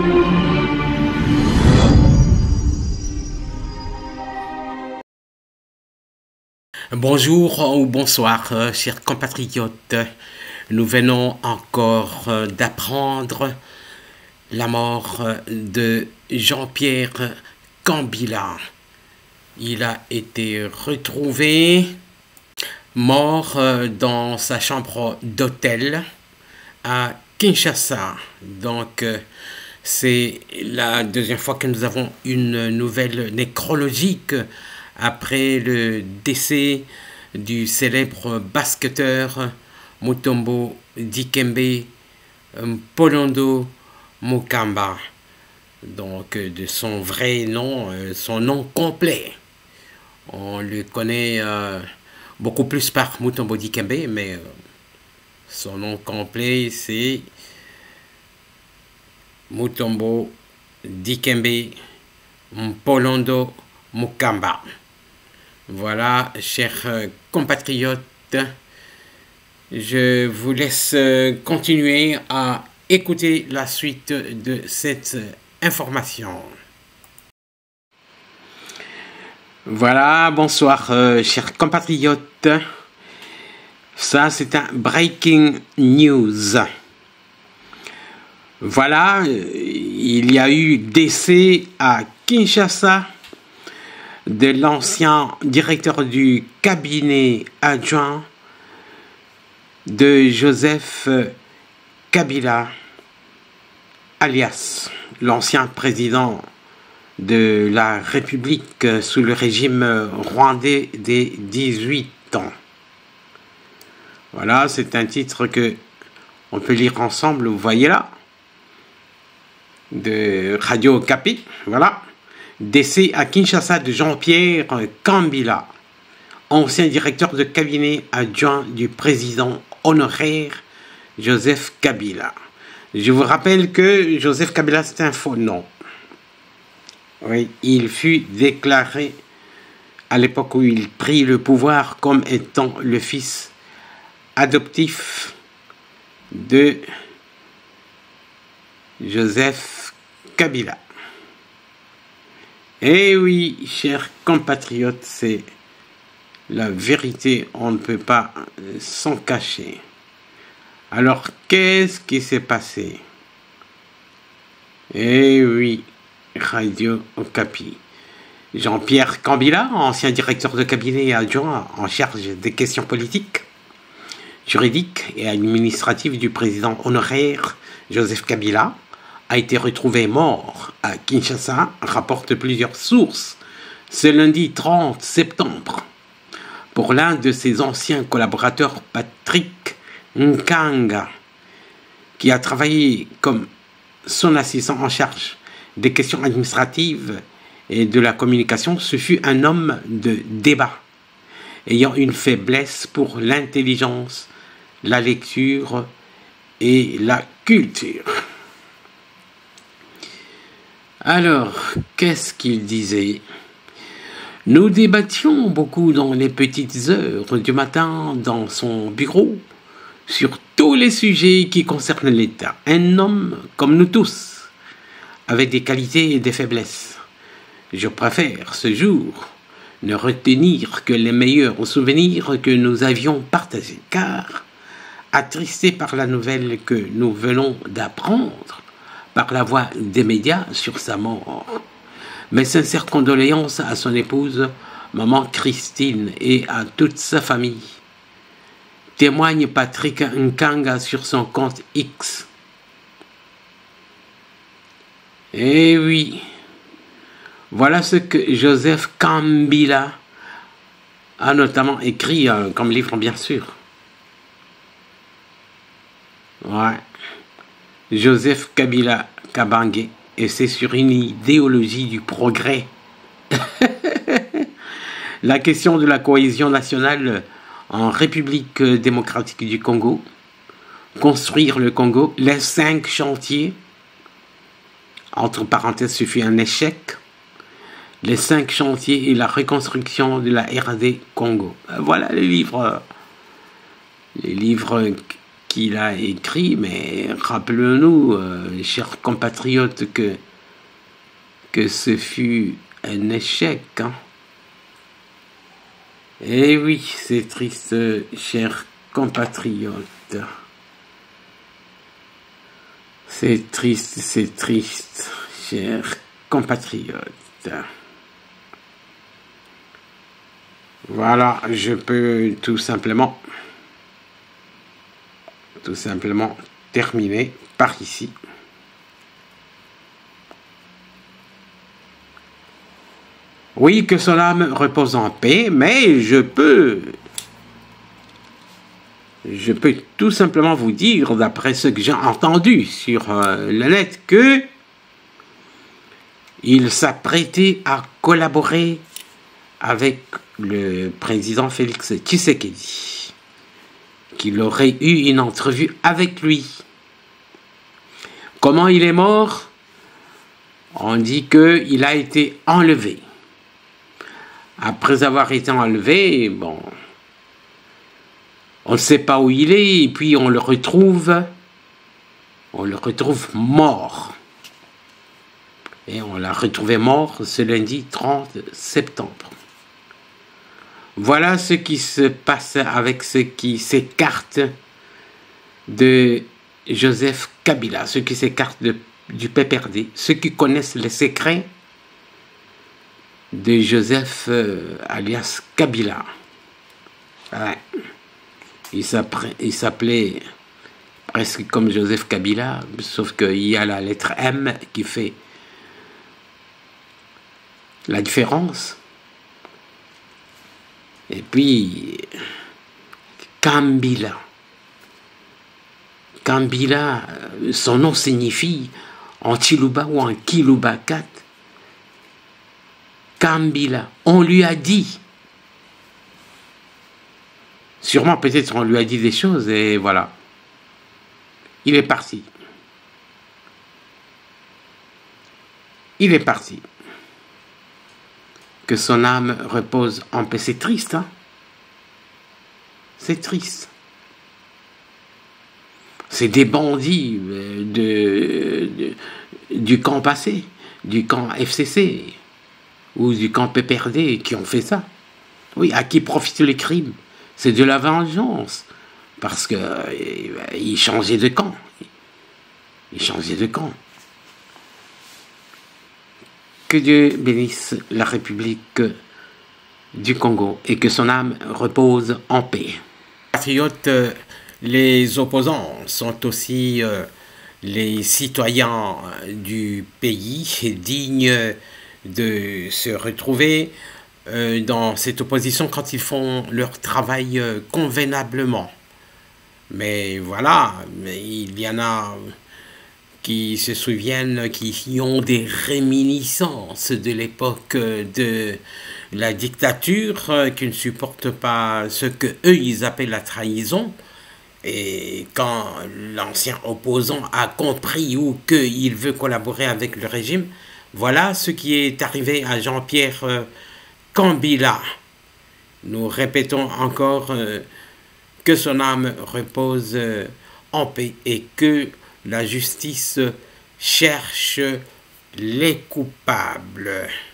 Bonjour ou bonsoir, chers compatriotes. Nous venons encore d'apprendre la mort de Jean-Pierre Kambila. Il a été retrouvé mort dans sa chambre d'hôtel à Kinshasa. Donc, c'est la deuxième fois que nous avons une nouvelle nécrologique après le décès du célèbre basketteur Mutombo Dikembe Polondo Mukamba. Donc, de son vrai nom, son nom complet. On le connaît beaucoup plus par Mutombo Dikembe, mais son nom complet, c'est Mutombo Dikembe Polondo Mukamba. Voilà, chers compatriotes, je vous laisse continuer à écouter la suite de cette information. Voilà, bonsoir, chers compatriotes. Ça, c'est un breaking news. Voilà, il y a eu décès à Kinshasa de l'ancien directeur du cabinet adjoint de Joseph Kabila, alias l'ancien président de la République sous le régime rwandais des 18 ans. Voilà, c'est un titre que on peut lire ensemble, vous voyez là, de Radio Okapi, voilà. Décès à Kinshasa de Jean-Pierre Kambila, ancien directeur de cabinet adjoint du président honoraire Joseph Kabila. Je vous rappelle que Joseph Kabila, c'est un faux nom. Oui, il fut déclaré à l'époque où il prit le pouvoir comme étant le fils adoptif de Joseph Kabila. Eh oui, chers compatriotes, c'est la vérité, on ne peut pas s'en cacher. Alors, qu'est-ce qui s'est passé? Eh oui, Radio Okapi. Jean-Pierre Kambila, ancien directeur de cabinet adjoint en charge des questions politiques, juridiques et administratives du président honoraire Joseph Kabila, a été retrouvé mort à Kinshasa, rapportent plusieurs sources, ce lundi 30 septembre. Pour l'un de ses anciens collaborateurs, Patrick Nkanga, qui a travaillé comme son assistant en charge des questions administratives et de la communication, ce fut un homme de débat, ayant une faiblesse pour l'intelligence, la lecture et la culture. Alors, qu'est-ce qu'il disait? Nous débattions beaucoup dans les petites heures du matin dans son bureau sur tous les sujets qui concernent l'État. Un homme comme nous tous, avec des qualités et des faiblesses. Je préfère ce jour ne retenir que les meilleurs souvenirs que nous avions partagés, car, attristé par la nouvelle que nous venons d'apprendre, par la voix des médias sur sa mort. Mes sincères condoléances à son épouse, maman Christine, et à toute sa famille. Témoigne Patrick Nkanga sur son compte X. Eh oui, voilà ce que Joseph Kambila a notamment écrit comme livre, bien sûr. Ouais. Joseph Kabila Kabange, et c'est sur une idéologie du progrès. La question de la cohésion nationale en République démocratique du Congo, construire le Congo, les 5 chantiers, entre parenthèses, ce fut un échec, les 5 chantiers et la reconstruction de la RD Congo. Voilà les livres qu'il a écrit, mais rappelons-nous, chers compatriotes, que ce fut un échec. Hein. Eh oui, c'est triste, chers compatriotes. C'est triste, chers compatriotes. Voilà, je peux tout simplement terminer par ici. Oui, que son âme repose en paix, mais je peux tout simplement vous dire, d'après ce que j'ai entendu sur le net, que il s'apprêtait à collaborer avec le président Félix Tshisekedi, qu'il aurait eu une entrevue avec lui. Comment il est mort? On dit qu'il a été enlevé. Après avoir été enlevé, bon, on ne sait pas où il est, et puis on le retrouve mort. Et on l'a retrouvé mort ce lundi 30 septembre. Voilà ce qui se passe avec ce qui s'écarte de Joseph Kabila, ceux qui s'écartent du PPRD, ceux qui connaissent les secrets de Joseph alias Kabila. Ouais. Il s'appelait presque comme Joseph Kabila, sauf qu'il y a la lettre M qui fait la différence. Et puis, Kambila. Kambila, son nom signifie en Chiluba ou en Kiluba 4. Kambila, on lui a dit. Sûrement, peut-être, on lui a dit des choses et voilà. Il est parti. Il est parti. Que son âme repose en paix. C'est triste, hein? C'est triste. C'est des bandits du camp passé, du camp FCC ou du camp PPRD qui ont fait ça. Oui, à qui profitent les crimes? C'est de la vengeance. Parce qu'ils changeaient de camp. Ils changeaient de camp. Que Dieu bénisse la République du Congo et que son âme repose en paix. Patriotes, les opposants sont aussi les citoyens du pays dignes de se retrouver dans cette opposition quand ils font leur travail convenablement. Mais voilà, il y en a qui se souviennent, qui ont des réminiscences de l'époque de la dictature, qui ne supportent pas ce que eux ils appellent la trahison. Et quand l'ancien opposant a compris ou qu'il veut collaborer avec le régime, voilà ce qui est arrivé à Jean-Pierre Kambila. Nous répétons encore que son âme repose en paix et que la justice cherche les coupables.